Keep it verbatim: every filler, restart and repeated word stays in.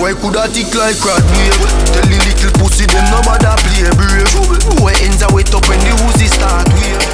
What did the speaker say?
boy coulda tick like rat wave. Tell the little pussy them no bother play brave. Boy ends are wet up when the Uzi start wave.